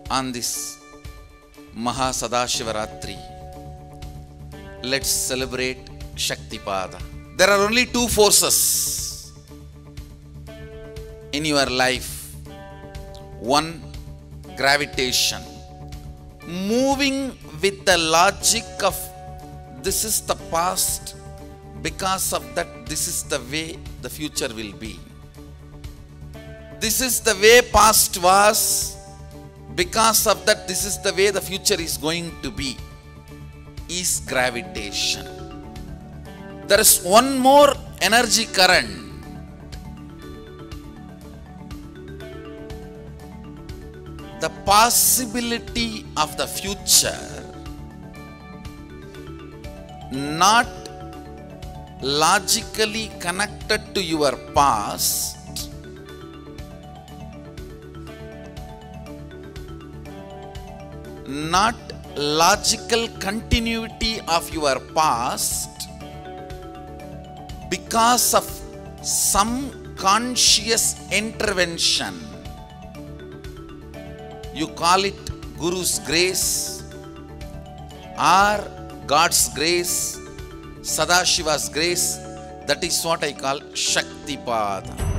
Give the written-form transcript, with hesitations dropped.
On this Maha Sadashivaratri, let's celebrate Shaktipada. There are only two forces in your life. One, gravitation, moving with the logic of this is the past, because of that this is the way the future will be. This is the way past was, because of that this is the way the future is going to be, is gravitation. There is one more energy current. The possibility of the future, not logically connected to your past, not logical continuity of your past, because of some conscious intervention. You call it Guru's grace or God's grace, Sadashiva's grace. That is what I call Shaktipada.